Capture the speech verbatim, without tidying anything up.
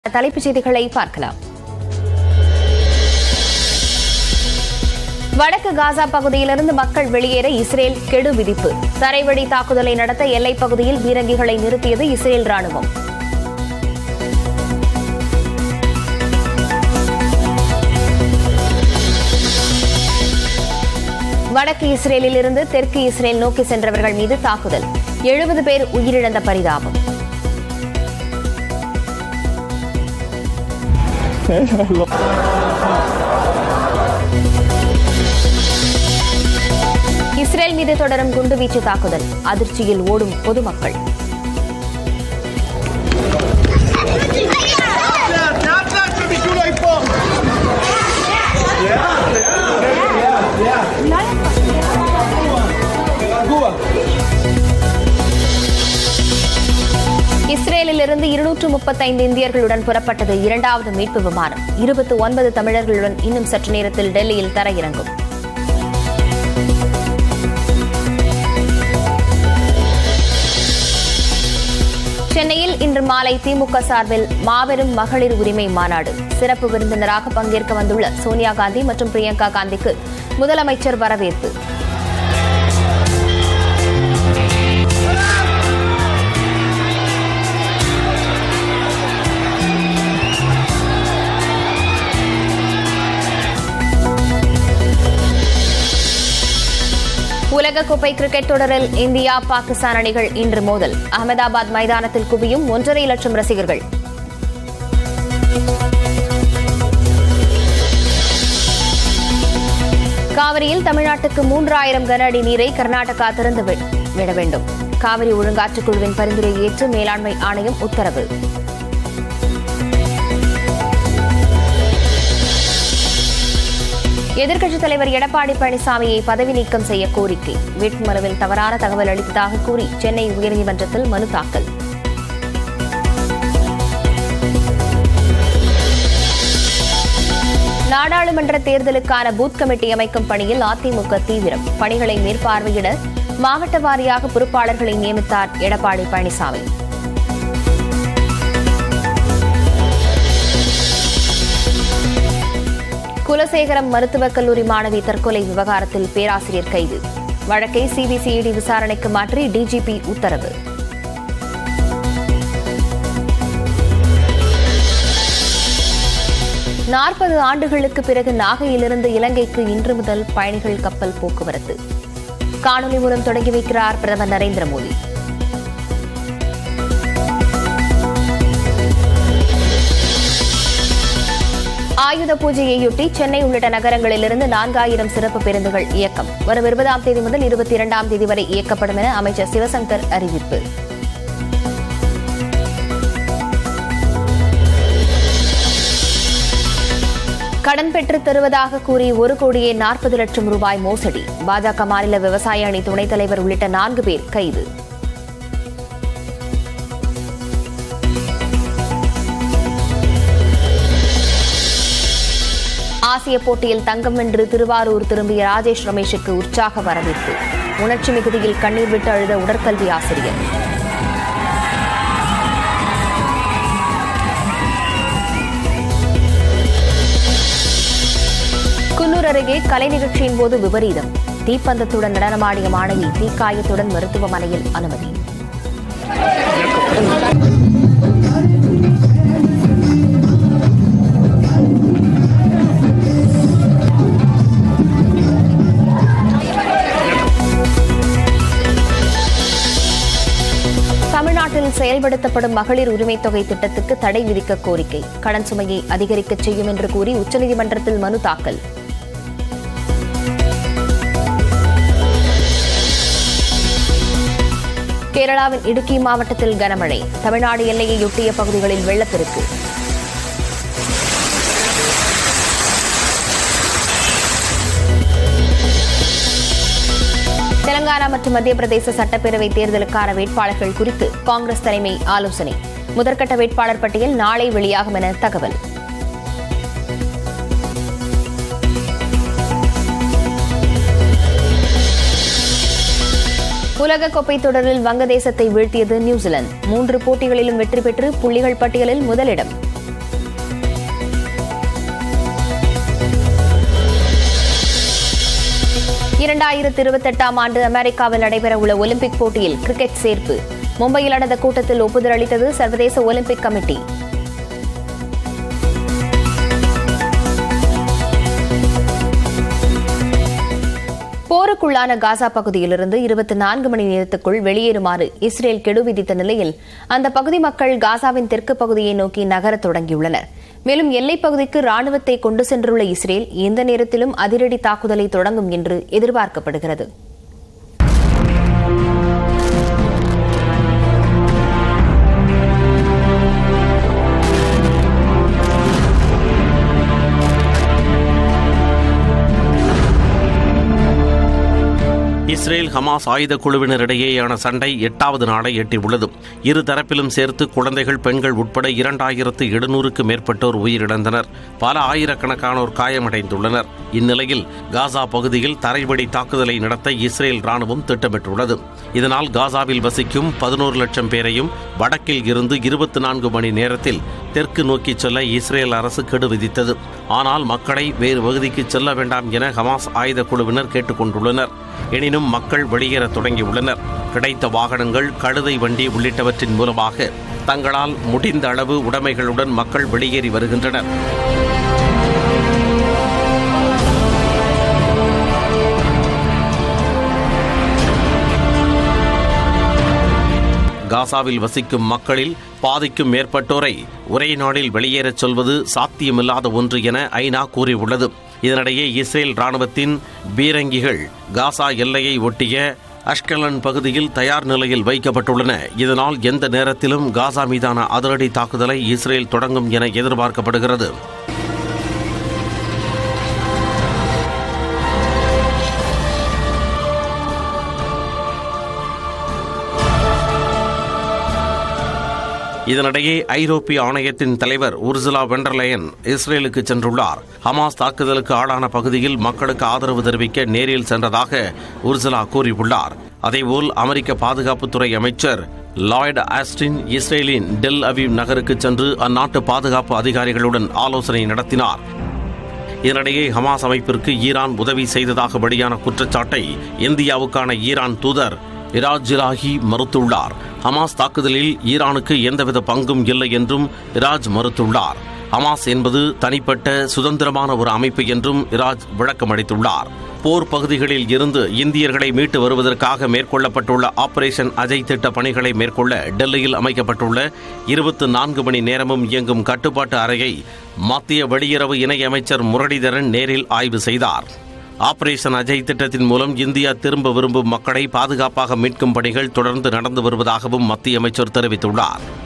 தலைப்புச் செய்திகளை பார்க்கலாம். வடக்கு காசா பகுதியிலிருந்து மக்கள் வெளியேற இஸ்ரேல் கெடு விதிப்பு. தரைவழி தாக்குதலை நடத்த எல்லைப் பகுதியில் பீரங்கிகளை நிறுத்தியது இஸ்ரேல் ராணுவம். வடக்கு இஸ்ரேலில் இருந்து தெற்கு இஸ்ரேல் நோக்கி சென்றவர்கள் மீது தாக்குதல். எழுபது பேர் உயிரிழந்த பரிதாபம். இஸ்ரேல் மீது தொடரும் குண்டுவீச்சு தாக்குதல். அதிர்ச்சியில் ஓடும் பொதுமக்கள். இஸ்ரேலில் இருந்து இருநூற்று முப்பத்தைந்து இந்தியர்களுடன் புறப்பட்டது இரண்டாவது மீட்பு விமானம். இருபத்தி ஒன்பது தமிழர்களுடன் இன்னும் சற்று நேரத்தில் டெல்லியில் தரையிறங்கும். சென்னையில் இன்று மாலை திமுக சார்பில் மாபெரும் மகளிர் உரிமை மாநாடு. சிறப்பு விருந்தினராக பங்கேற்க வந்துள்ள சோனியா காந்தி மற்றும் பிரியங்கா காந்திக்கு முதலமைச்சர் வரவேற்பு. உலகக்கோப்பை கிரிக்கெட் தொடரில் இந்தியா பாகிஸ்தான் அணிகள் இன்று மோதல். அகமதாபாத் மைதானத்தில் குவியும் ஒன்றரை லட்சம் ரசிகர்கள். காவிரியில் தமிழ்நாட்டுக்கு மூன்றாயிரம் கன அடி நீரை கர்நாடகா திறந்து விட வேண்டும். காவிரி ஒழுங்காற்றுக் குழுவின் பரிந்துரை ஏற்று மேலாண்மை ஆணையம் உத்தரவு. எதிர்க்கட்சித் தலைவர் எடப்பாடி பழனிசாமியை பதவி நீக்கம் செய்ய கோரிக்கை. வேட்புமனுவில் தவறான தகவல் அளித்ததாக கூறி சென்னை உயர்நீதிமன்றத்தில் மனு தாக்கல். நாடாளுமன்ற தேர்தலுக்கான பூத் கமிட்டி அமைக்கும் பணியில் அதிமுக தீவிரம். பணிகளை மேற்பார்வையிட மாவட்ட வாரியாக பொறுப்பாளர்களை நியமித்தார் எடப்பாடி பழனிசாமி. குலசேகரம் மருத்துவக் கல்லூரி மாணவி தற்கொலை விவகாரத்தில் பேராசிரியர் கைது. வழக்கை சிபிசிஐடி விசாரணைக்கு மாற்றி டிஜிபி உத்தரவு. நாற்பது ஆண்டுகளுக்கு பிறகு நாகையிலிருந்து இலங்கைக்கு இன்று முதல் பயணிகள் கப்பல் போக்குவரத்து. காணொலி மூலம் தொடங்கி வைக்கிறார் பிரதமர் நரேந்திர மோடி. ஆயுத பூஜையையொட்டி சென்னை உள்ளிட்ட நகரங்களிலிருந்து நான்காயிரம் சிறப்பு பேருந்துகள் இயக்கம். வரும் இருபதாம் தேதி முதல் இருபத்தி இரண்டாம் தேதி வரை இயக்கப்படும் என அமைச்சர் சிவசங்கர் அறிவிப்பு. கடன் பெற்றுத் தருவதாக கூறி ஒரு கோடியே நாற்பது லட்சம் ரூபாய் மோசடி. பாஜக மாநில விவசாய அணி துணைத் தலைவர் உள்ளிட்ட நான்கு பேர் கைது. ஆசிய போட்டியில் தங்கம் வென்று திருவாரூர் திரும்பிய ராஜேஷ் ரமேஷுக்கு உற்சாக வரவேற்பு. உணர்ச்சி மிகுதியில் கண்ணீர் விட்டு அழுத உடற்கல்வி ஆசிரியர். குன்னூர் அருகே கலை நிகழ்ச்சியின் போது விபரீதம். தீப்பந்தத்துடன் நடனமாடிய மாணவி தீக்காயத்துடன் மருத்துவமனையில் அனுமதி. தமிழ்நாட்டில் செயல்படுத்தப்படும் மகளிர் உரிமைத் தொகை திட்டத்துக்கு தடை விதிக்க கோரிக்கை. கடன் சுமையை அதிகரிக்கச் செய்யும் என்று கூறி உச்சநீதிமன்றத்தில் மனு தாக்கல். கேரளாவின் இடுக்கி மாவட்டத்தில் கனமழை. தமிழ்நாடு எல்லையையொட்டிய பகுதிகளில் வெள்ளப்பெருக்கு. தெலங்கானா மற்றும் மத்திய பிரதேச சட்டப்பேரவை தேர்தலுக்கான வேட்பாளர்கள் குறித்து காங்கிரஸ் தலைமை ஆலோசனை. முதற்கட்ட வேட்பாளர் பட்டியல் நாளை வெளியாகும் என தகவல். உலகக்கோப்பை தொடரில் வங்கதேசத்தை வீழ்த்தியது நியூசிலாந்து. மூன்று போட்டிகளிலும் வெற்றி பெற்று புள்ளிகள் பட்டியலில் முதலிடம். இரண்டாயிரத்து இருபத்தெட்டாம் ஆண்டு அமெரிக்காவில் நடைபெறவுள்ள ஒலிம்பிக் போட்டியில் கிரிக்கெட் சேர்ப்பு. மும்பையில் நடந்த கூட்டத்தில் ஒப்புதல் அளித்தது சர்வதேச ஒலிம்பிக் கமிட்டி. போருக்குள்ளான காசா பகுதியிலிருந்து இருபத்தி நான்கு மணி நேரத்துக்குள் வெளியேறுமாறு இஸ்ரேல் கெடு விதித்த நிலையில் அந்த பகுதி மக்கள் காசாவின் தெற்கு பகுதியை நோக்கி நகரத் தொடங்கியுள்ளனர். மேலும் எல்லைப் பகுதிக்கு ராணுவத்தை கொண்டு சென்றுள்ள இஸ்ரேல் எந்த நேரத்திலும் அதிரடி தாக்குதலை தொடங்கும் என்று எதிர்பார்க்கப்படுகிறது. இஸ்ரேல் ஹமாஸ் ஆயுத குழுவினரிடையேயான சண்டை எட்டாவது நாளை எட்டியுள்ளது. இரு தரப்பிலும் சேர்த்து குழந்தைகள், பெண்கள் உட்பட இரண்டாயிரத்து எழுநூறுக்கு மேற்பட்டோர் உயிரிழந்தனர். பல ஆயிரக்கணக்கானோர் காயமடைந்துள்ளனர். இந்நிலையில் காசா பகுதியில் தரைவழி தாக்குதலை நடத்த இஸ்ரேல் ராணுவம் திட்டமிட்டுள்ளது. இதனால் காசாவில் வசிக்கும் பதினோரு லட்சம் பேரையும் வடக்கில் இருந்து இருபத்தி நான்கு மணி நேரத்தில் தெற்கு நோக்கி செல்ல இஸ்ரேல் அரசு கெடு விதித்தது. ஆனால் மக்களை வேறு பகுதிக்கு செல்ல வேண்டாம் என ஹமாஸ் ஆயுத குழுவினர் கேட்டுக் கொண்டுள்ளனர். எனினும் மக்கள் வெளியேற தொடங்கியுள்ளனர். கிடைத்த வாகனங்கள், கழுதை வண்டி உள்ளிட்டவற்றின் மூலமாக தங்களால் முடிந்த அளவு உடைமைகளுடன் மக்கள் வெளியேறி வருகின்றனர். காசாவில் வசிக்கும் மக்களில் பாதிக்கும் மேற்பட்டோரை ஒரே நாளில் வெளியேறச் சொல்வது சாத்தியமில்லாத ஒன்று என ஐநா கூறியுள்ளது. இதனிடையே இஸ்ரேல் ராணுவத்தின் பீரங்கிகள் காசா எல்லையை ஒட்டிய அஷ்கலன் பகுதியில் தயார் நிலையில் வைக்கப்பட்டுள்ளன. இதனால் எந்த நேரத்திலும் காசா மீதான அதிரடி தாக்குதலை இஸ்ரேல் தொடங்கும் என எதிர்பார்க்கப்படுகிறது. இதனிடையே ஐரோப்பிய ஆணையத்தின் தலைவர் உர்சுலா வெண்டர்லயன் இஸ்ரேலுக்கு சென்றுள்ளார். ஹமாஸ் தாக்குதலுக்கு ஆளான பகுதியில் மக்களுக்கு ஆதரவு தெரிவிக்க நேரில் சென்றதாக உர்சுலா கூறியுள்ளார். அதேபோல் அமெரிக்க பாதுகாப்புத்துறை அமைச்சர் லாய்ட் ஆஸ்டின் இஸ்ரேலின் டெல் அவீவ் நகருக்கு சென்று அந்நாட்டு பாதுகாப்பு அதிகாரிகளுடன் ஆலோசனை நடத்தினார். இதனிடையே ஹமாஸ் அமைப்பிற்கு ஈரான் உதவி செய்ததாக வெளியான குற்றச்சாட்டை இந்தியாவுக்கான ஈரான் தூதர் இராஜ் ஜிலாஹி மறுத்துள்ளார். ஹமாஸ் தாக்குதலில் ஈரானுக்கு எந்தவித பங்கும் இல்லை என்றும் இராஜ் மறுத்துள்ளார். ஹமாஸ் என்பது தனிப்பட்ட சுதந்திரமான ஒரு அமைப்பு என்றும் இராஜ் விளக்கமளித்துள்ளார். போர் பகுதிகளில் இருந்து இந்தியர்களை மீட்டு வருவதற்காக மேற்கொள்ளப்பட்டுள்ள ஆபரேஷன் அஜய் திட்ட பணிகளை மேற்கொள்ள டெல்லியில் அமைக்கப்பட்டுள்ள இருபத்தி நான்கு மணி நேரமும் இயங்கும் கட்டுப்பாட்டு அறையை மத்திய வெளியுறவு இணையமைச்சர் முரளிதரன் நேரில் ஆய்வு செய்தார். ஆபரேஷன் அஜய் திட்டத்தின் மூலம் இந்தியா திரும்ப விரும்பும் மக்களை பாதுகாப்பாக மீட்கும் பணிகள் தொடர்ந்து நடந்து வருவதாகவும் மத்திய அமைச்சர் தெரிவித்துள்ளார்.